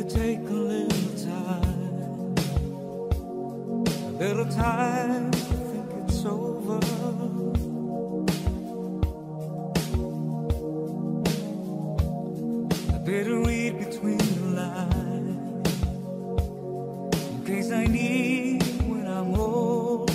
take a little time to think it's over. I better read between the lines in case I need when I'm older.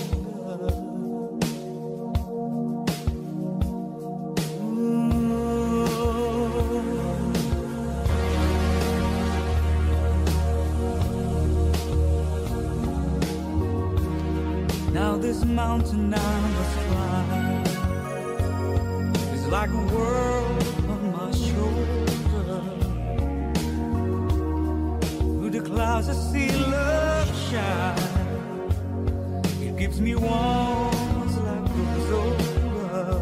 Now this mountain I must climb is like a world on my shoulder. Through the clouds I see love shine. It gives me warmth as life grows older.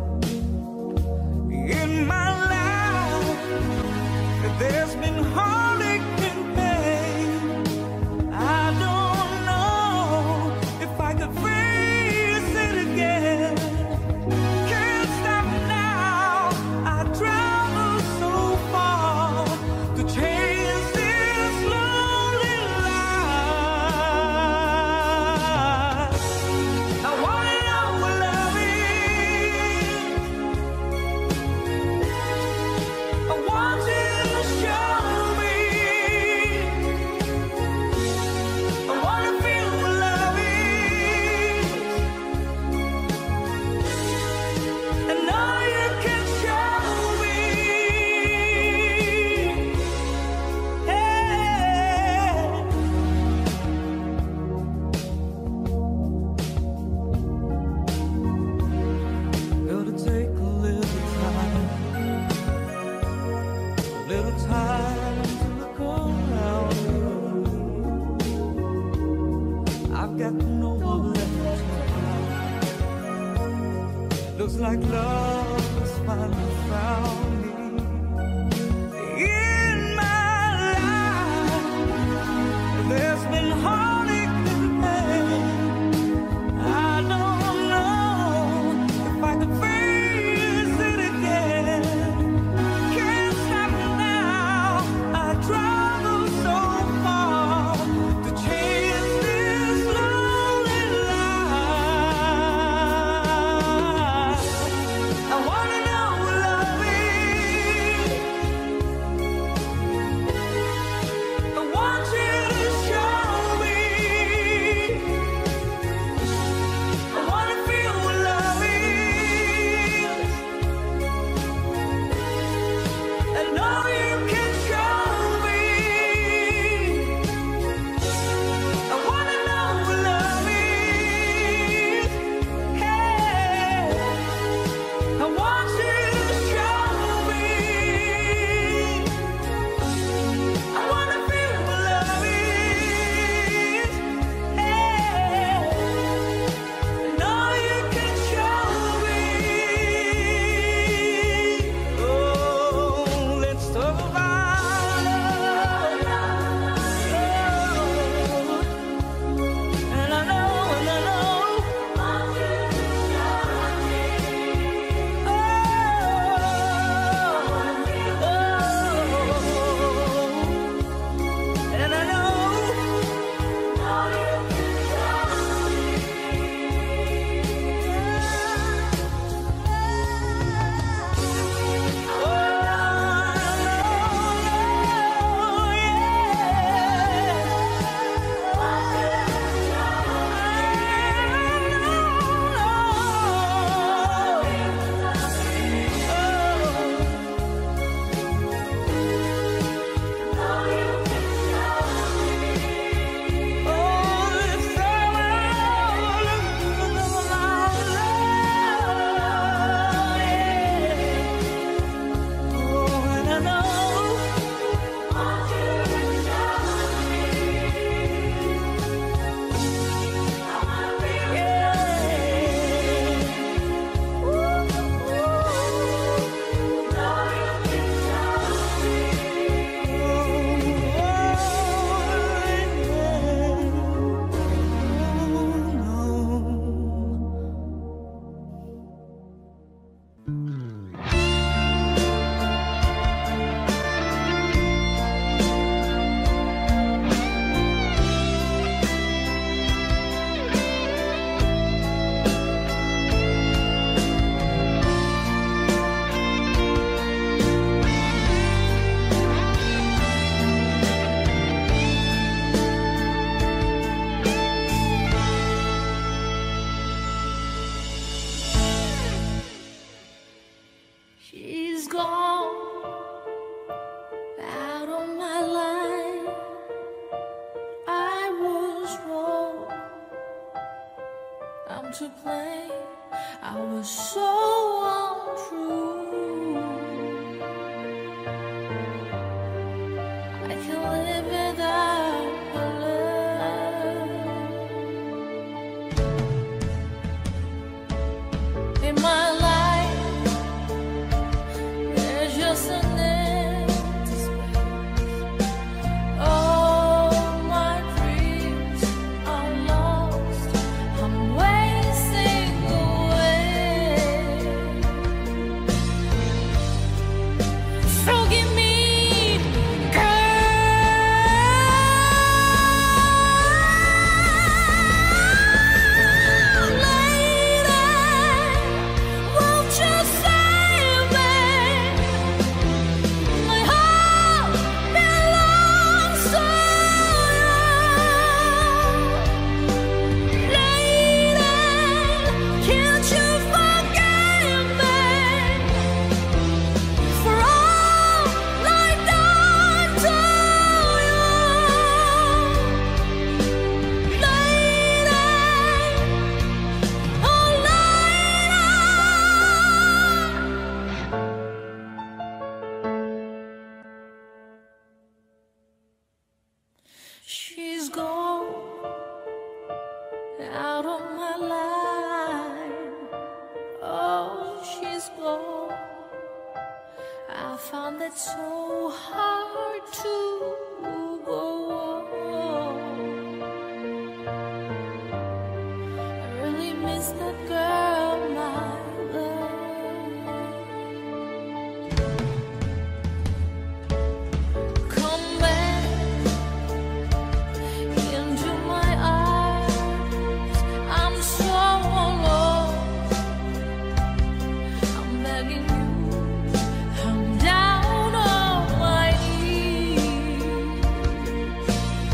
In my life there's been heartache and pain. I don't know if I could face it again. Can't stop now. I travel so far to chase this lonely life. I wanna know what love is. I want you to show me. I wanna feel what love is. And now you can show me. Hey. Gotta take a little time to look around me. I've got no one left to hide. Looks like love has finally found me. In my life there's been heartache and pain. I don't know if I could face it again. Can't stop now. I travel so far to chase this lonely life. I wanna know what love is. to blame. I was so untrue. I can live without her love. In my life, there's just an empty space. All my dreams are lost. I'm wasting away. Forgive me, she's gone out of my life. Oh, she's gone. I found that so hard to go on. I really miss that girl, my love. Come back into my eyes. I'm so alone. I'm begging you. I'm down on my knees.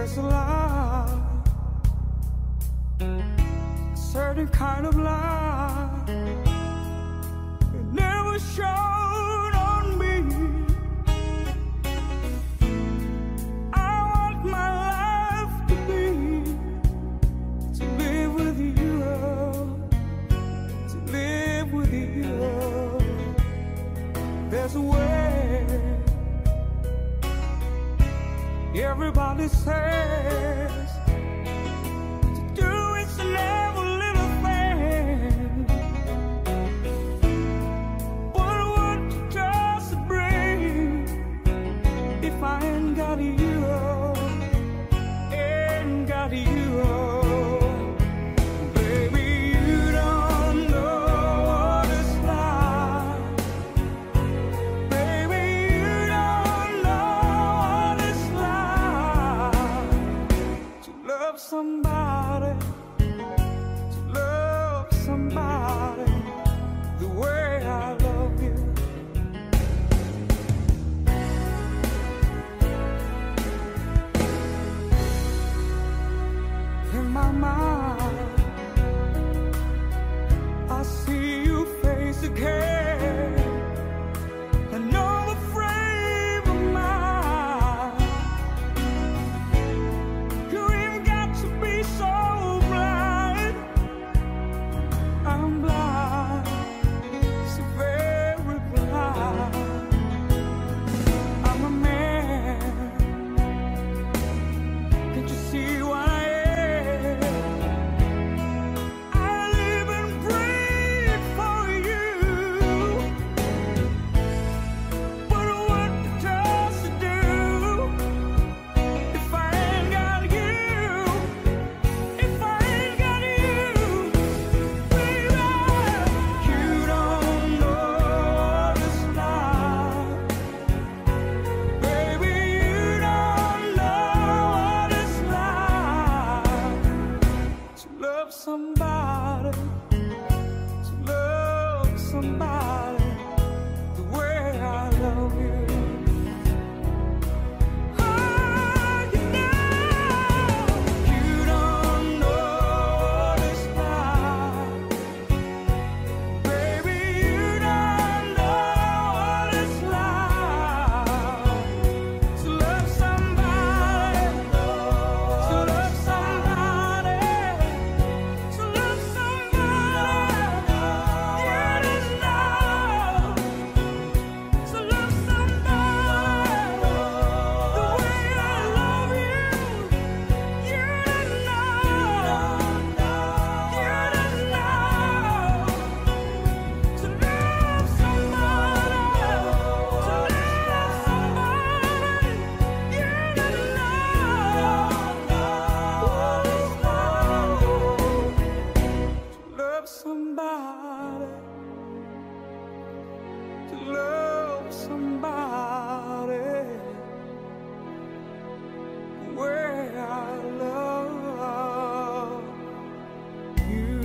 There's a love, a certain kind of love, it never showed on me. I want my life to live with you, to live with you. There's a way. Everybody says to do it's never little thing, but what does it bring if I ain't got you, ain't got you? Baby, you don't know what it's like. Baby, you don't know what it's like to love somebody, the way I love you. In my mind, I see your face again, and know the frame of mind. You ain't got to be so blind. I'm blind, so very blind. I'm a man, can't you see what I am? I live and breathe for you. But what does it do if I ain't got you? If I ain't got you, baby, you don't know what it's like. Baby, you don't know what it's like to love somebody, the way I love you. Oh, you don't know what it's like. Baby, you don't know what it's like to love somebody, to love somebody, to love somebody. You don't know to love somebody the way I love you. You don't know, you don't know to love somebody, you don't know to love somebody, to love somebody where I love you.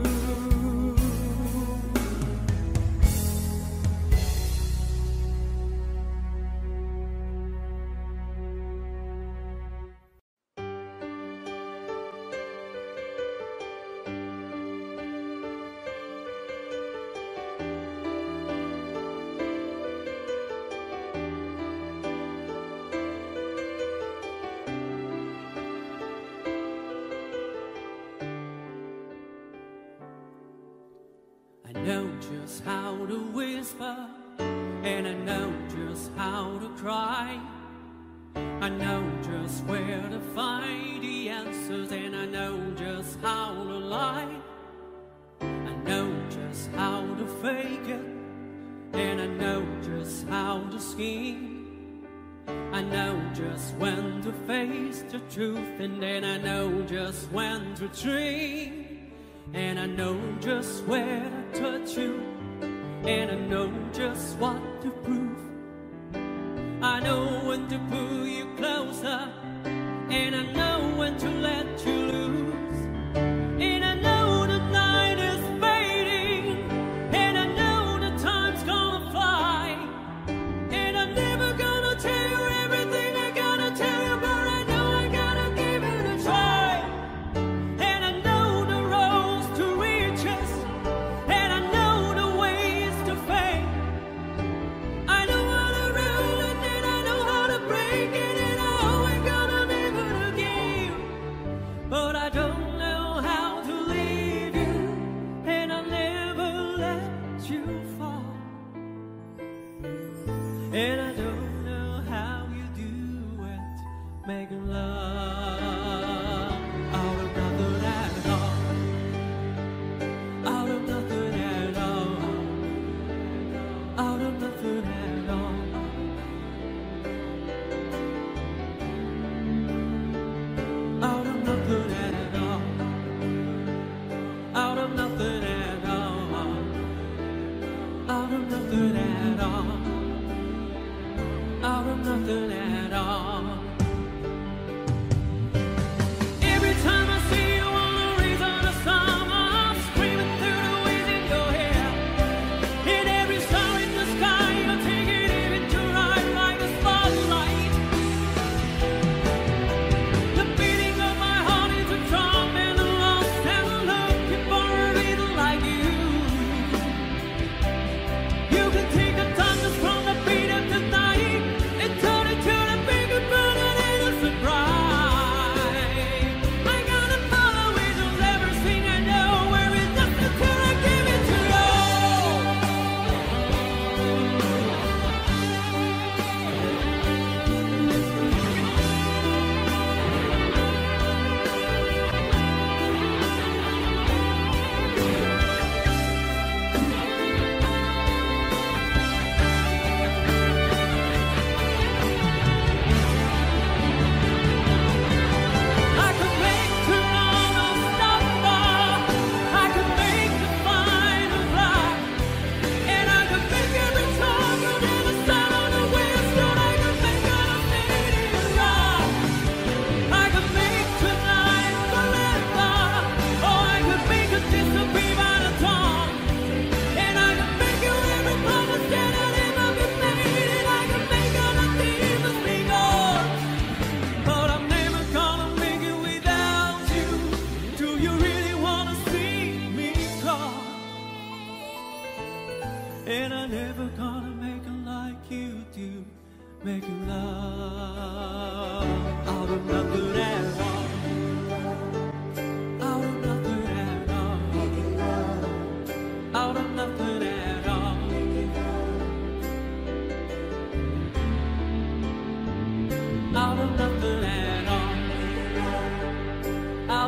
I know just how to whisper, and I know just how to cry. I know just where to find the answers, and I know just how to lie. I know just how to fake it, and I know just how to scheme. I know just when to face the truth, and then I know just when to dream. And I know just where to touch you, and I know just what to prove. I know when to pull you closer, and I know when to let you loose. And I know the night is fading, and I know the time's gonna fly. And I'm never gonna tell you everything I gotta tell you, but I know I gotta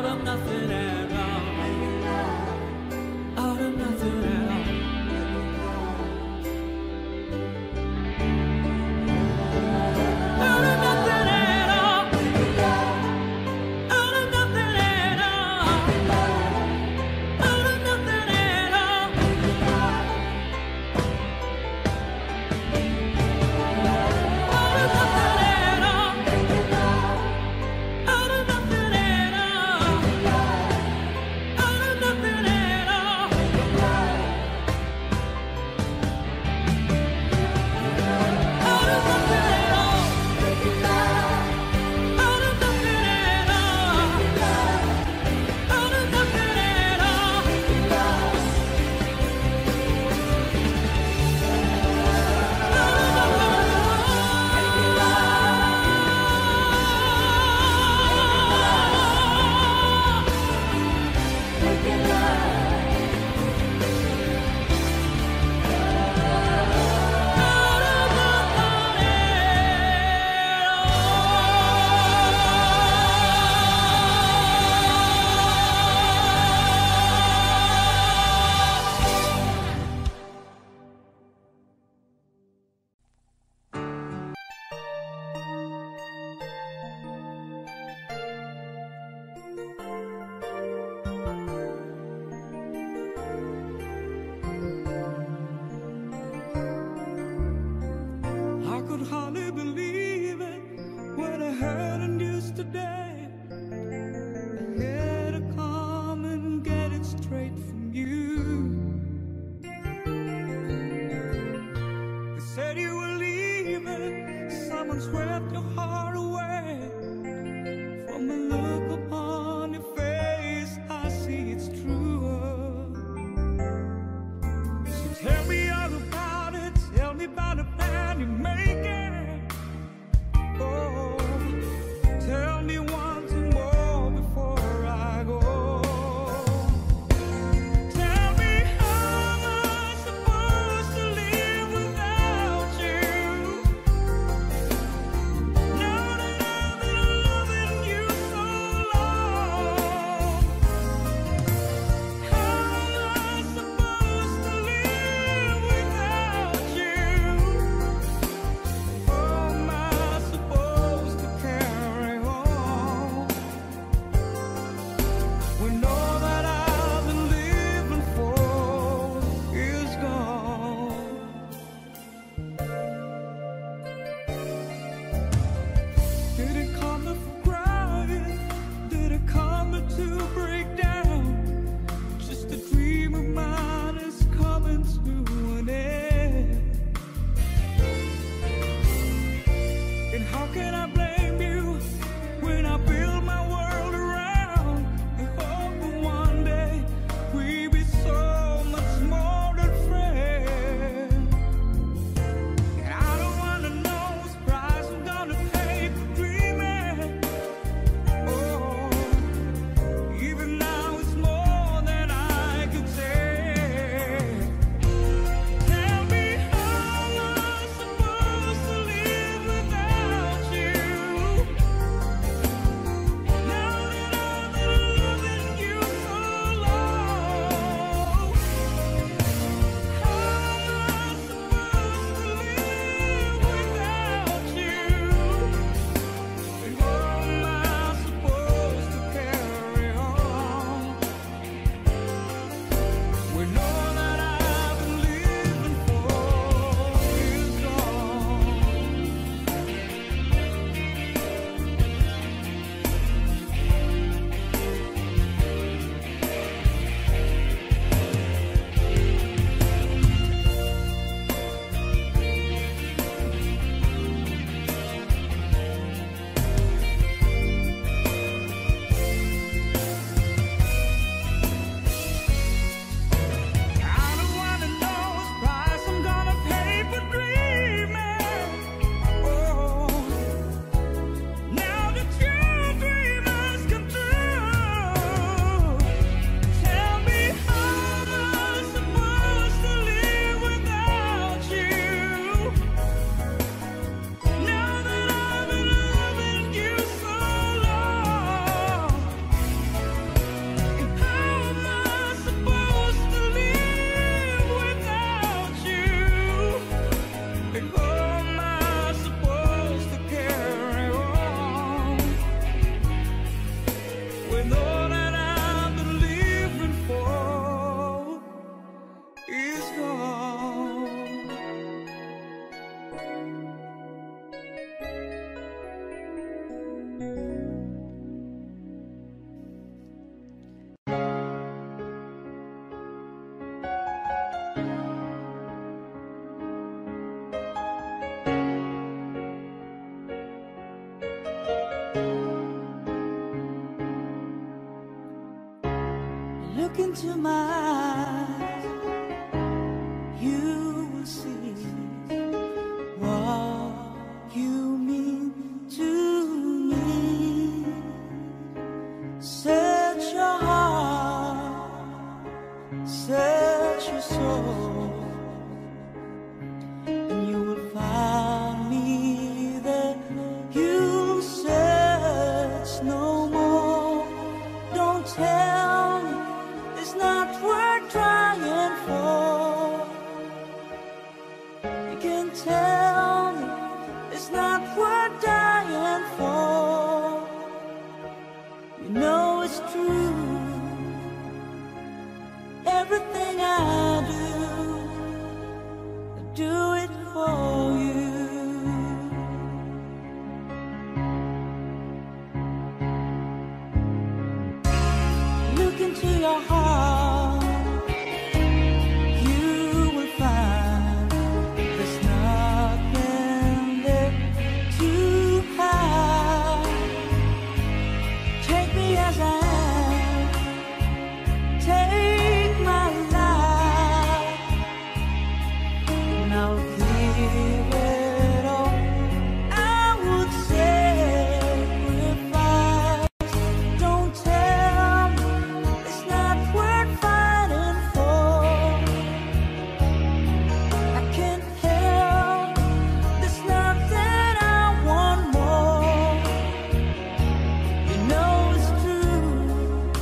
out of nothing at all. Out of nothing at all. Out of nothing at all. Out of nothing at all. Out of nothing at all. Out of nothing at all. Out of nothing at all. Look into my eyes, you will see what you mean to me. Search your heart, search your soul, and you will find me there. You'll search no more. Don't tell me it's not worth trying for. You can tell me it's not worth dying for. You know it's true. Everything I do it for you. Look into your heart, you will find there's nothing there to hide. Take me as I am, take my life, and I'll give it all. I would sacrifice. Don't tell me it's not worth fighting for. I can't help, there's nothing I want more. You know it's true.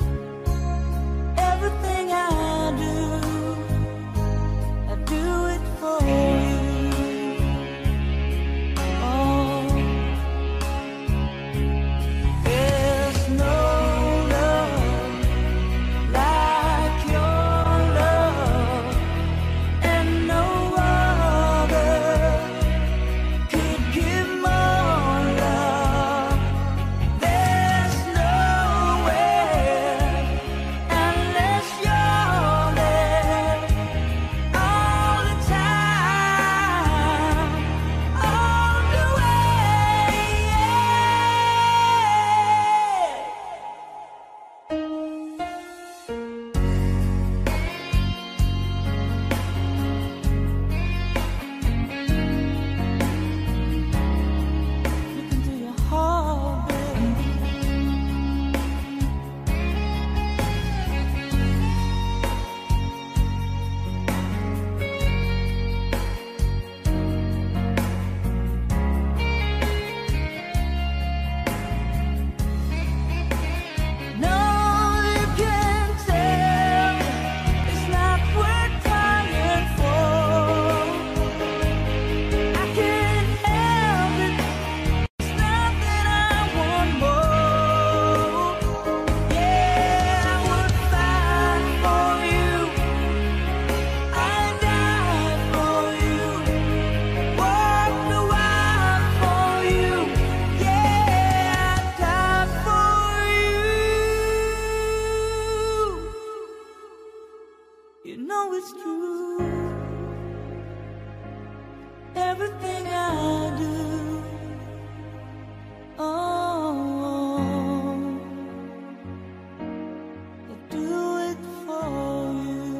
Everything I do it for you. Oh, there's no love like your love, and no other could give more love. There's nowhere unless you're there all the time, all the way. Look into your heart, baby. No, you can't tell it's not worth trying for. I can't help it, it's nothing I want more. Yeah, I would fight for you, I'd die for you, walk the wild for you. Yeah, I'd die for you. You know it's true. Everything I do, oh, I do it for you.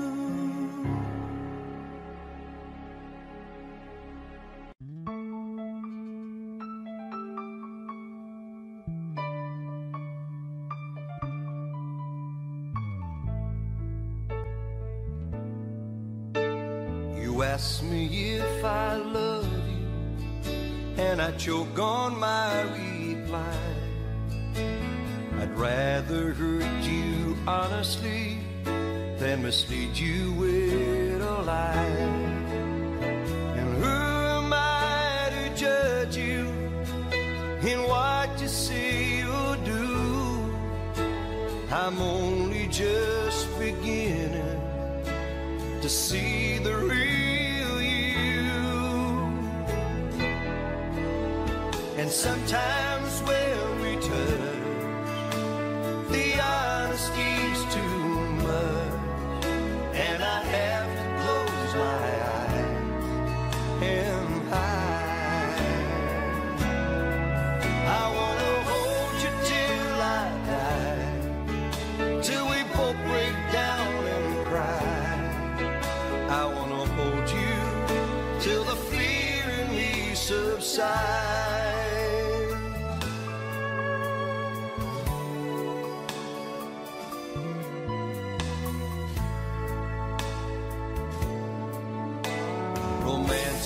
You ask me if I love you, and I choke on my reply. I'd rather hurt you honestly than mislead you with a lie. And who am I to judge you in what you say or do? I'm only just beginning to see the real you. And sometimes when we touch, the honesty's too much, and I have to close my eyes and hide. I wanna hold you till I die, till we both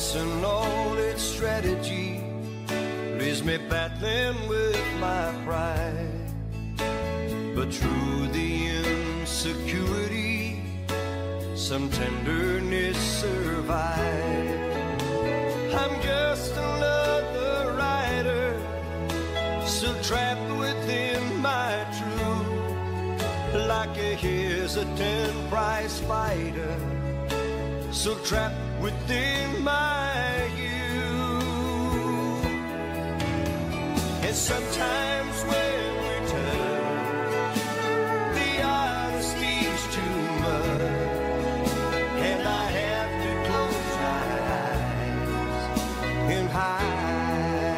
mess and all its strategy leaves me battling with my pride. But through the insecurity, some tenderness survives. I'm just another rider, still trapped within my truth, like a hesitant prize fighter, still trapped within my youth. And sometimes when we touch, the honesty's too much, and I have to close my eyes and hide.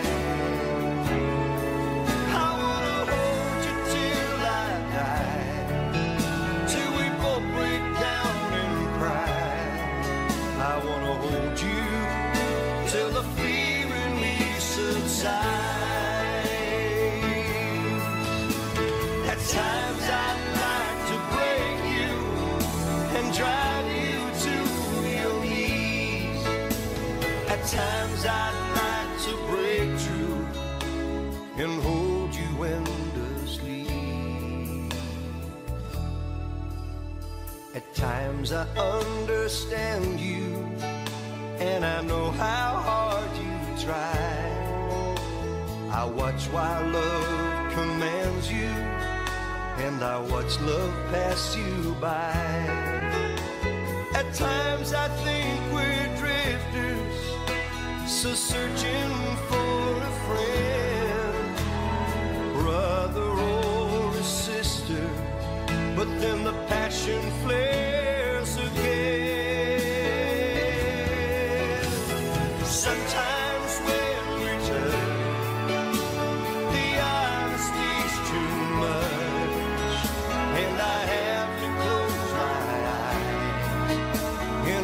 I wanna hold you till I die, till we both break down and cry. I wanna hold you till the fear in me subsides. At times I'd like to break you and drive you to your knees. At times I'd like to break through and hold you endlessly. At times I understand you, and I know how hard you try. I watch while love commands you, and I watch love pass you by. At times I think we're drifters, so searching for a friend, brother or a sister, but then the passion flares again. Sometimes when we touch, the honesty's too much, and I have to close my eyes and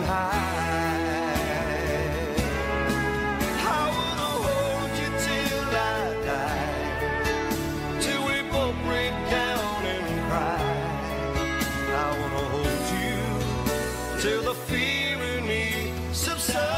hide. I wanna hold you till I die, till we both break down and cry. I wanna hold you till the fear in me subsides.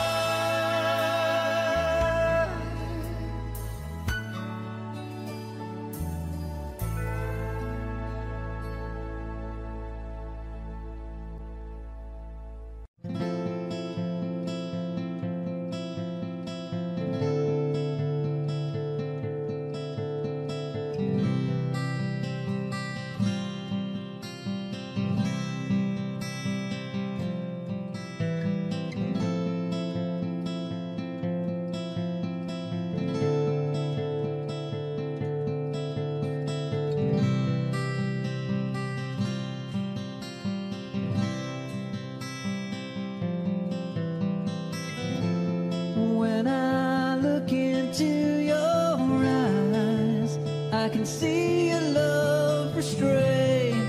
When I look into your eyes, I can see your love restrained.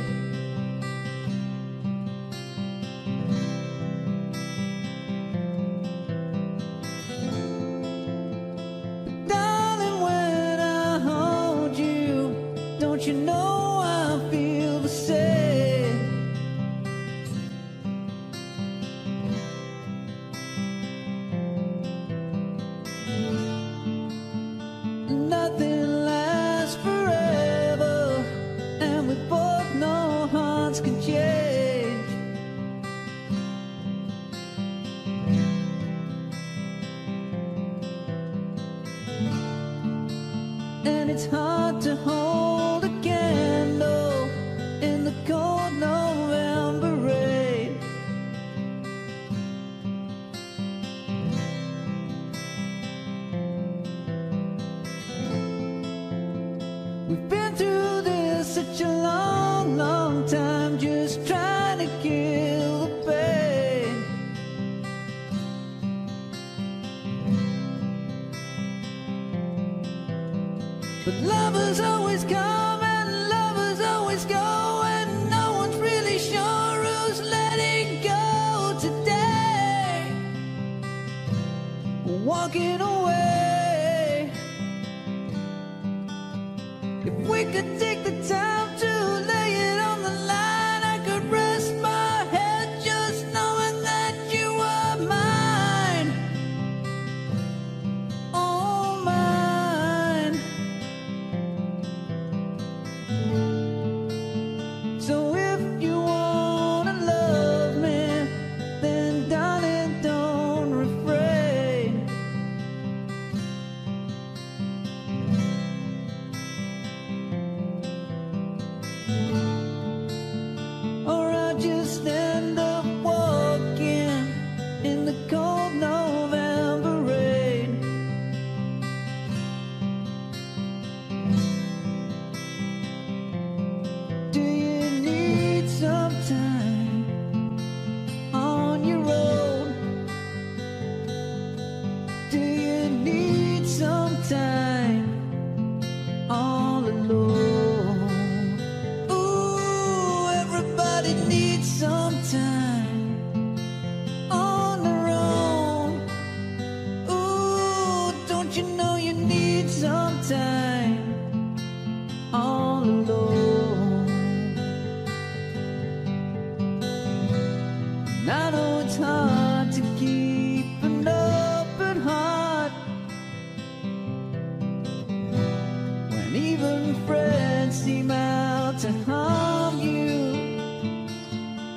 But darling, when I hold you, don't you know I feel the same? Nothing lasts forever, and we both know hearts can change. And it's hard to hold a candle in the cold November rain. We've been through this such a long, long time, just trying to kill the pain. But lovers always come and lovers always go, and no one's really sure who's letting go today. Walking away. If we could take the time to lay it on the line, I could rest my head just knowing that you were mine. need some time on their own. Ooh, don't you know you need some time all alone? And I know it's hard to keep an open heart when even friends seem out to harm you.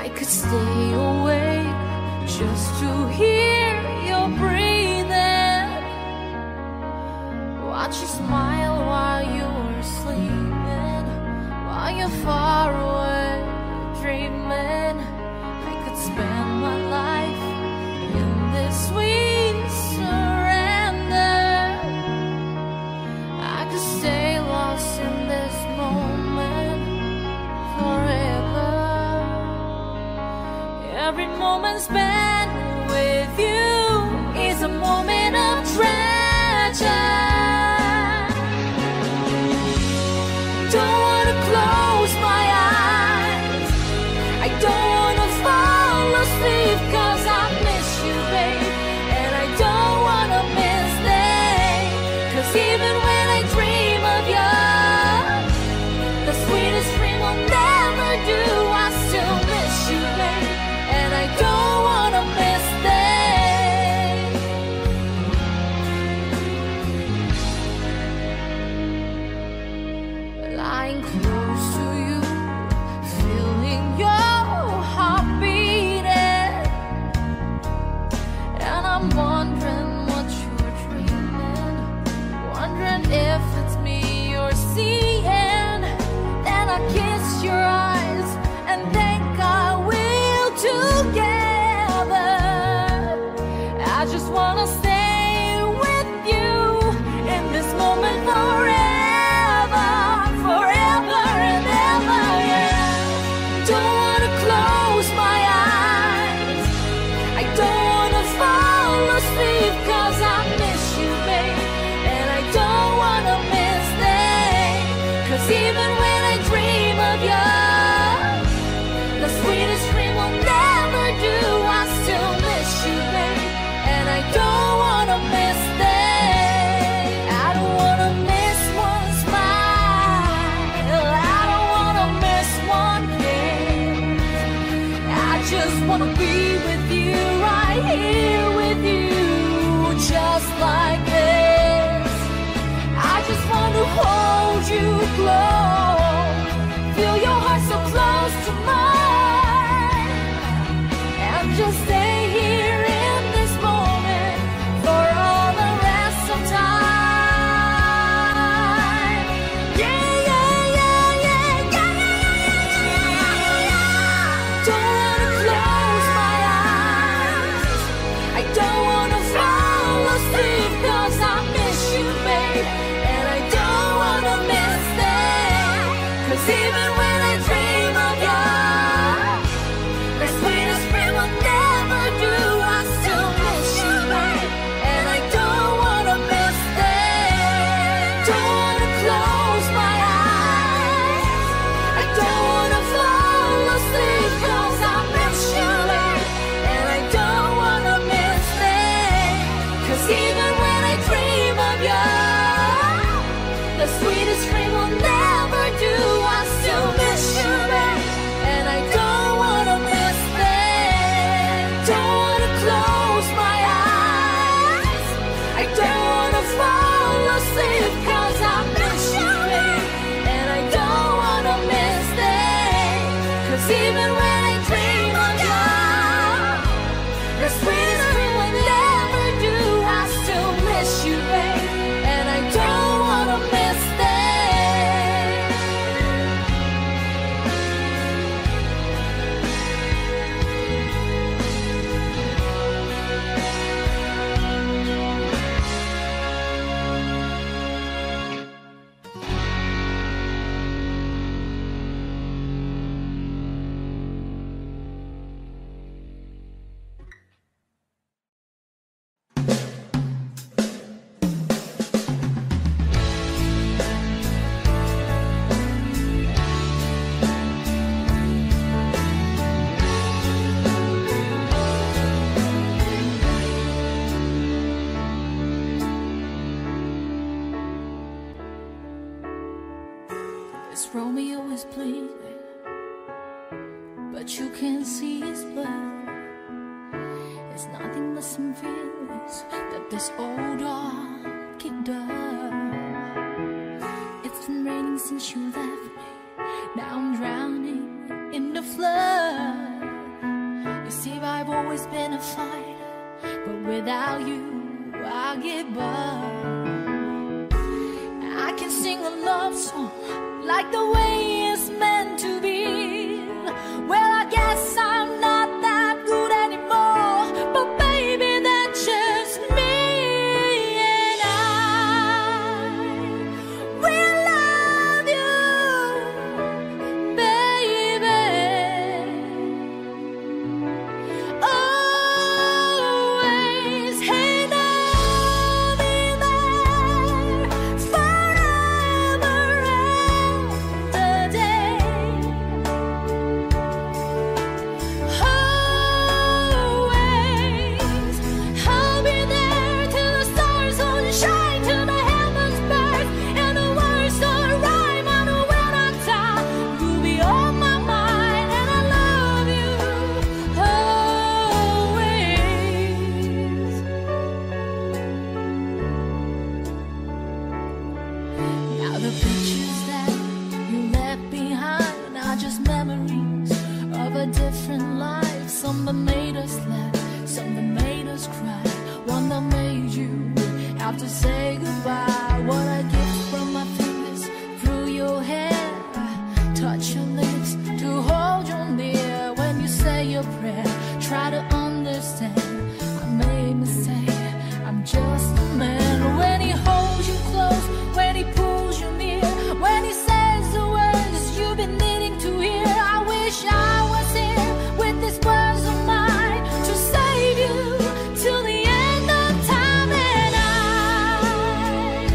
could stay awake just to hear your breathing. Watch you smile while you're sleeping, while you're far away dreaming. I could spend my life in this sweet surrender. I could stay lost in this moment forever. Every moment spent with you is a moment of treasure. Don't wanna close my eyes, I don't wanna fall asleep, 'cause I miss you, babe, and I don't wanna miss days. 'Cause even when I dream of you, the sweetest dream will never do. I still miss you, babe, and I don't wanna miss days. Lying close to you, feeling your heart beating, and I'm wondering what you're dreaming, wondering if it's me you're seeing. Then I kiss your eyes and think I will together. I just wanna stay with you in this moment forever, forever and ever, yeah. Don't wanna close my eyes, I don't wanna fall asleep, 'cause I miss you, babe, and I don't wanna miss days. 'Cause even when I dream of you, the sweetest dream will never do. I still miss you, babe, and I don't wanna miss days. I don't wanna miss one smile, I don't wanna miss one kiss. I just wanna be with you, right here with you, just like this. I just want to hold you close, feel your heart so close to mine, and just stay here in this moment for all the rest of time. Yeah, yeah, yeah, yeah, yeah, yeah, yeah. Don't wanna close my eyes, I don't wanna fall asleep, 'cause I miss you, babe, and I don't wanna miss days. 'Cause even when I dream of you, the sweetest dream will never do. I still miss you, babe, and I don't wanna miss days. Don't wanna close my eyes, I don't wanna fall asleep, 'cause I miss you, babe, and I don't wanna miss days. 'Cause even when I dream of you, the sweetest dream will never do. I still miss you, babe, and I don't wanna miss days. Don't wanna close my eyes, I don't wanna fall asleep, 'cause I miss you, babe, and I don't wanna miss days. 'Cause even when I dream of you, the sweetest dream will never do. I still miss you, babe, and I don't wanna miss days. This Romeo is bleeding, but you can't see his blood. It's nothing but some feelings that this old dog kicked up. It's been raining since you left me, now I'm drowning in the flood. always been a fighter, but without you, I give up. I can sing a love song like the way it's meant to be. Well, I guess I'm not that good anymore, but baby, that's just me. And I will love you, baby, always. And I'll be there forever and a day. Always, I'll be there till the stars don't shine, till the heavens burn, and the words don't rhyme. I know when I die, you'll be on my mind, and I love you always. Now the pictures that you left behind are just memories of a different life. Some that made us laugh, some that made us cry, one that made you have to say goodbye. What I get from my fingers through your hair, touch your lips to hold you near. When you say your prayer, try to understand. I made mistakes, I'm just a man. When he holds you close, when he pulls you near, when he says the words you've been needing to hear, I wish I was here with these words of mine to save you till the end of time. And I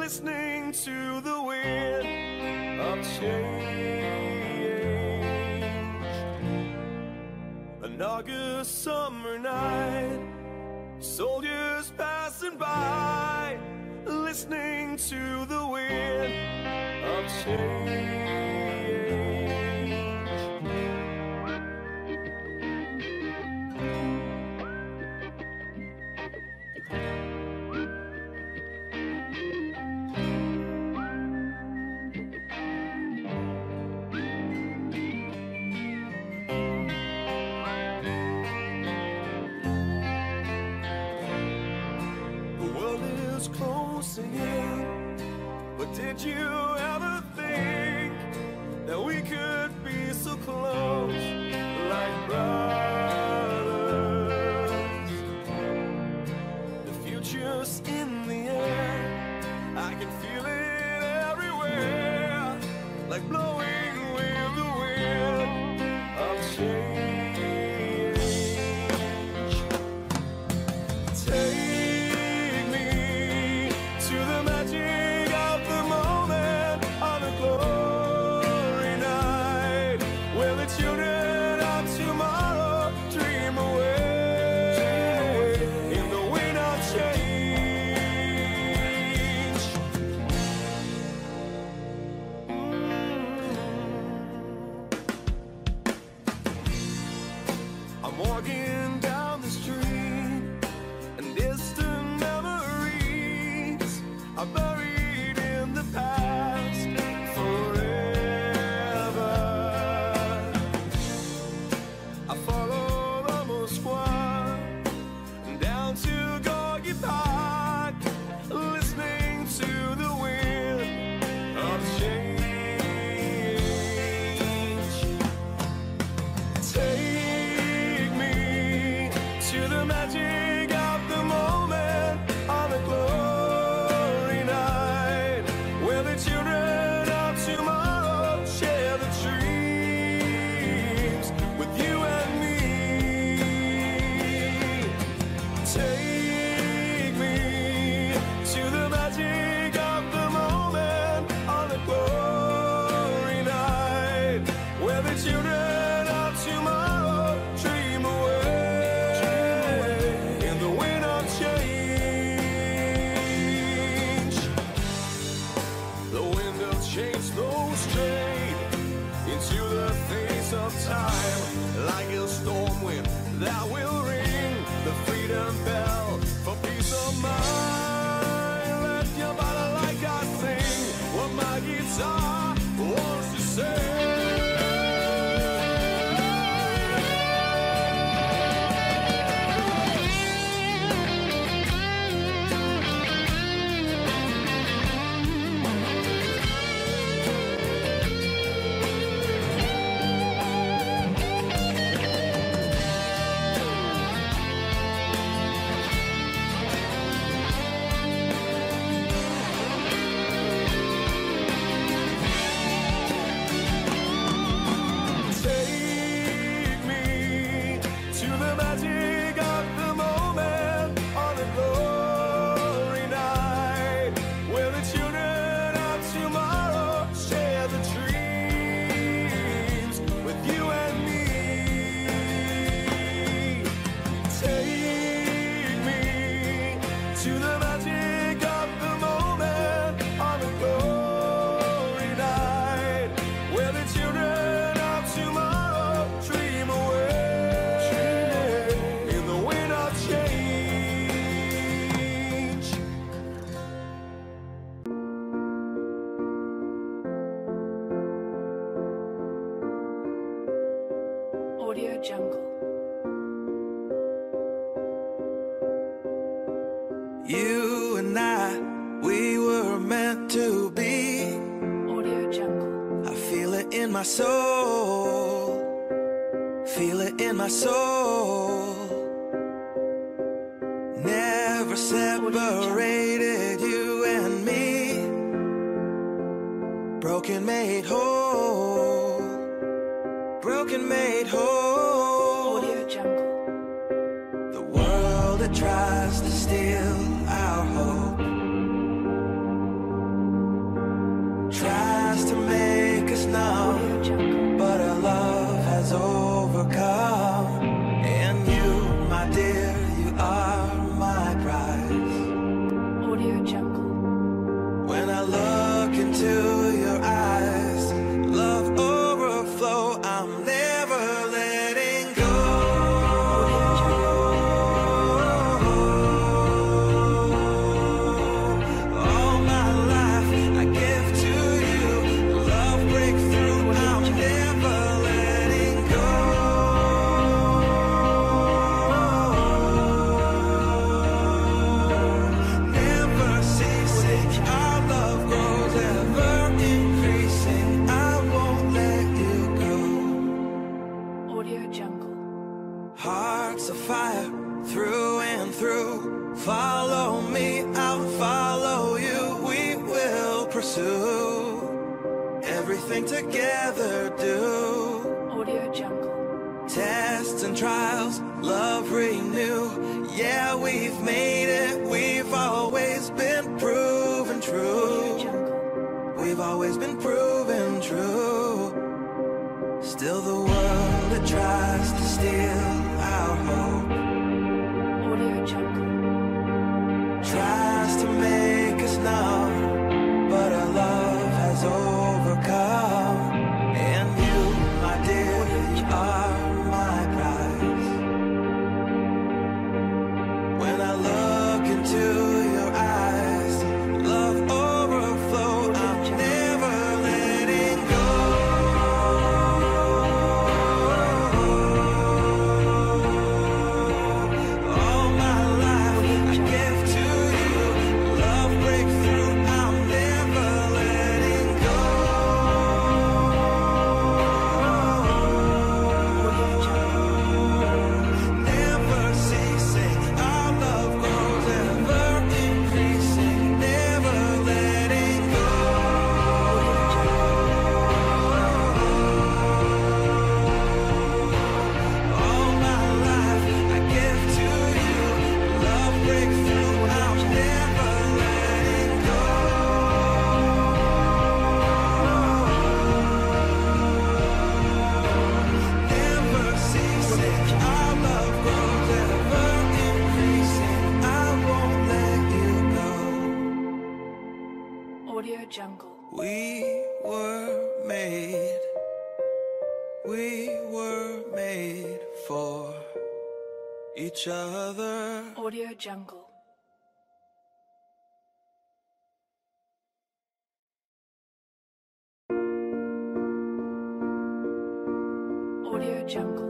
listening to the wind of change. An August summer night, soldiers passing by, listening to the wind of change. Closing in, but did you ever think that we could be so close, like brothers? The future's in the air, I can feel it everywhere, like blowing with the wind of change. Walking down the street, and distant memories are buried in the past forever. I follow the Moskwa down to Gorky Park, listening to the wind of change. To the magic of the moment on a glory night, where the children of tomorrow share the dreams with you and me. Take me to the magic of the moment on a glory night, where the children of tomorrow dream away. Change those straight into the face of time, like a storm wind that will ring the freedom bell for peace of mind. Let your body like I sing what my guitar wants to say. Audio Jungle. You and I, we were meant to be. Audio Jungle. I feel it in my soul. Feel it in my soul. Never separated you and me. Broken made whole. Broken made whole. Audio Jungle. The world that tries to steal our hope look into your eyes, love overflow, I'm never letting go. All my life I give to you, love breakthrough, I'm never letting go. Never ceasing, our love grows ever increasing, I won't let you go. Audio Jungle. Hearts of fire, through and through. Follow me, I'll follow you. We will pursue everything together, do. Audio Jungle. Tests and trials, love renew. Yeah, we've made it, we've always been proven Audio true. Jungle. We've always been proven true. Still the world that tries to steal our hope, Audio Jungle. tries to make us numb, but our love has overcome. And you, my dear, you are my prize. When I look into your eyes, love overflow, I'm never letting go. All my life I give to you, love breakthrough, I'm never letting go. Never ceasing, our love grows ever increasing, never letting go. All my life I give to you, love breakthrough, I'm never letting go. Never ceasing, our love grows ever increasing, I won't let you go. Audio Jungle. We were made for each other. Audio Jungle. Audio Jungle.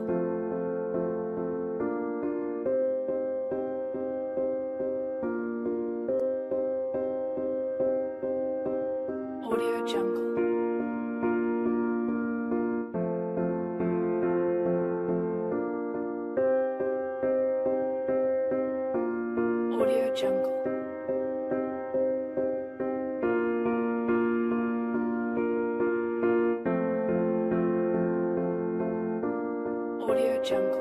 Audio Jungle. Audio Jungle. Audio Jungle.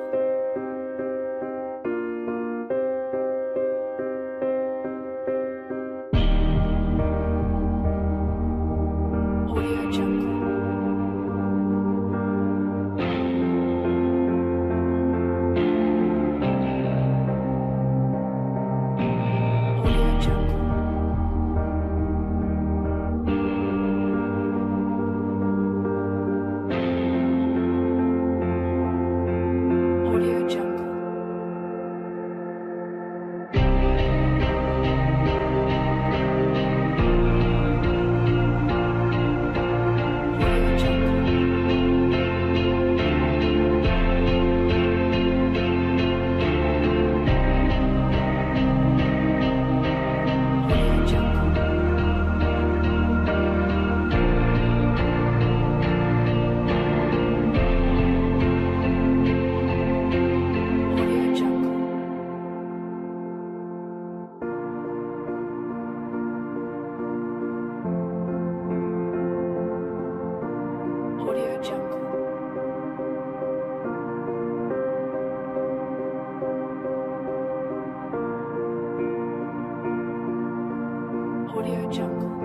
Audio Jungle. Audio Jungle. Audio Jungle. Audio Jungle. Audio Jungle. Audio Jungle. Audio Jungle. Audio Jungle.